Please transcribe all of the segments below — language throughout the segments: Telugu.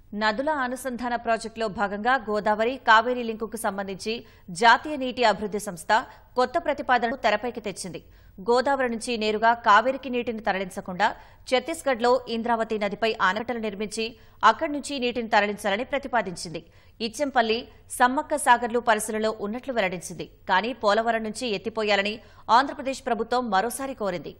నదుల అనుసంధాన ప్రాజెక్టులో భాగంగా గోదావరి కావేరీ లింకుకు సంబంధించి జాతీయ నీటి అభివృద్ధి సంస్థ కొత్త ప్రతిపాదనను తెరపైకి తెచ్చింది. గోదావరి నుంచి నేరుగా కావేరికి నీటిని తరలించకుండా ఛత్తీస్గఢ్లో ఇంద్రావతి నదిపై ఆనకట్టలు నిర్మించి అక్కడి నుంచి నీటిని తరలించాలని ప్రతిపాదించింది. ఇచ్చెంపల్లి, సమ్మక్క సాగర్లు పరిశీలనలో ఉన్నట్లు వెల్లడించింది. కానీ పోలవరం నుంచి ఎత్తిపోయాలని ఆంధ్రప్రదేశ్ ప్రభుత్వం మరోసారి కోరింది.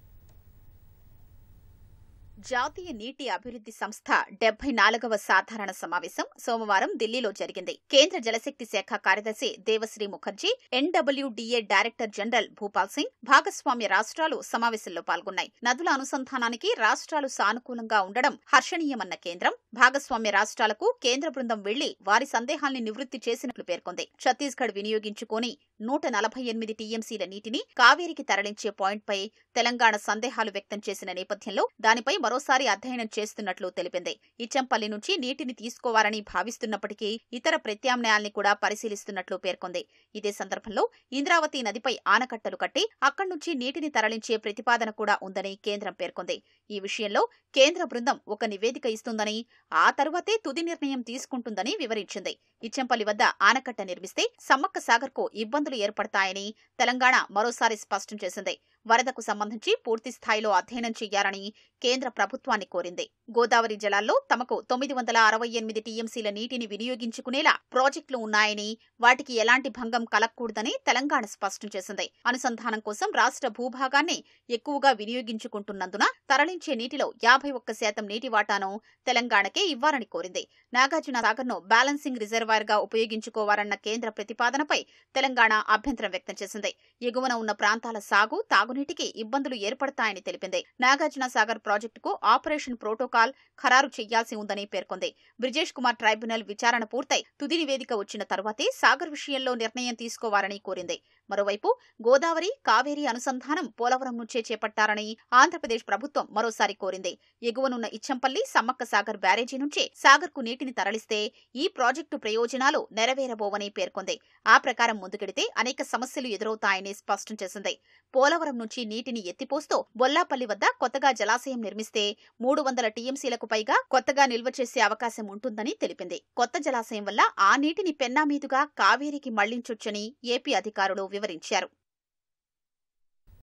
జాతీయ నీటి అభివృద్ధి సంస్థ 74వ సాధారణ సమావేశం సోమవారం ఢిల్లీలో జరిగింది. కేంద్ర జలశక్తి శాఖ కార్యదర్శి Devashree Mukherjee, NWDA director general Bhupal Singh, భాగస్వామ్య రాష్ట్రాలు సమావేశంలో పాల్గొన్నాయి. నదుల అనుసంధానానికి రాష్ట్రాలు సానుకూలంగా ఉండడం హర్షణీయమన్న కేంద్రం, భాగస్వామ్య రాష్ట్రాలకు కేంద్ర బృందం వెళ్లి వారి సందేహాల్ని నివృత్తి చేసినట్లు పేర్కొంది. ఛత్తీస్గఢ్ వినియోగించుకుని 148 టీఎంసీల నీటిని కావేరికి తరలించే పాయింట్పై తెలంగాణ సందేహాలు వ్యక్తం చేసిన నేపథ్యంలో దానిపై మరోసారి అధ్యయనం చేస్తున్నట్లు తెలిపింది. ఇచ్చంపల్లి నుంచి నీటిని తీసుకోవాలని భావిస్తున్నప్పటికీ ఇతర ప్రత్యామ్నాయాల్ని కూడా పరిశీలిస్తున్నట్లు పేర్కొంది. ఇదే సందర్భంలో ఇంద్రావతి నదిపై ఆనకట్టలు కట్టి అక్కడి నుంచి నీటిని తరలించే ప్రతిపాదన కూడా ఉందని కేంద్రం పేర్కొంది. ఈ విషయంలో కేంద్ర బృందం ఒక నివేదిక ఇస్తుందని, ఆ తరువాతే తుది నిర్ణయం తీసుకుంటుందని వివరించింది. ఇచ్చంపల్లి వద్ద ఆనకట్ట నిర్మిస్తే సమ్మక్క సాగర్కు ఇబ్బందులు ఏర్పడతాయని తెలంగాణ మరోసారి స్పష్టం చేసింది. వరదకు సంబంధించి పూర్తి స్థాయిలో అధ్యయనం చేయాలని కేంద్ర ప్రభుత్వాన్ని కోరింది. గోదావరి జలాల్లో తమకు 968 టీఎంసీల నీటిని వినియోగించుకునేలా ప్రాజెక్టులు ఉన్నాయని, వాటికి ఎలాంటి భంగం కలగకూడదని తెలంగాణ స్పష్టం చేసింది. అనుసంధానం కోసం రాష్ట్ర భూభాగాన్ని ఎక్కువగా వినియోగించుకుంటున్నందున తరలించే నీటిలో 51% నీటి వాటాను తెలంగాణకే ఇవ్వాలని కోరింది. నాగార్జున సాగర్ను బ్యాలెన్సింగ్ రిజర్వాయర్ గా ఉపయోగించుకోవాలన్న కేంద్ర ప్రతిపాదనపై తెలంగాణ అభ్యంతరం వ్యక్తం చేసింది. ఎగువన ఉన్న ప్రాంతాల సాగు, తాగునీటికి ఇబ్బందులు ఏర్పడతాయని తెలిపింది. నాగార్జున సాగర్ ప్రాజెక్టుకు ఆపరేషన్ ప్రోటోకాల్ ఖరారు చేయాల్సి ఉందని పేర్కొంది. బ్రిజేష్ కుమార్ ట్రైబ్యునల్ విచారణ పూర్తయి తుది నివేదిక వచ్చిన తరువాతే సాగర్ విషయంలో నిర్ణయం తీసుకోవాలని కోరింది. మరోవైపు గోదావరి, కావేరీ అనుసంధానం పోలవరం నుంచే చేపట్టాలని ఆంధ్రప్రదేశ్ ప్రభుత్వం మరోసారి కోరింది. ఎగువనున్న ఇచ్చంపల్లి, సమ్మక్క సాగర్ బ్యారేజీ నుంచే సాగర్కు నీటిని తరలిస్తే ఈ ప్రాజెక్టు ప్రయోజనాలు నెరవేరబోవని పేర్కొంది. ఆ ప్రకారం ముందుకెడితే అనేక సమస్యలు ఎదురవుతాయని స్పష్టం చేసింది. పోలవరం నుంచి నీటిని ఎత్తిపోస్తూ బొల్లాపల్లి వద్ద కొత్తగా జలాశయం నిర్మిస్తే 300 టీఎంసీలకు పైగా కొత్తగా నిల్వ చేసే అవకాశం ఉంటుందని తెలిపింది. కొత్త జలాశయం వల్ల ఆ నీటిని పెన్నా మీదుగా కావేరికి మళ్లించొచ్చని ఏపీ అధికారులు వివరించారు.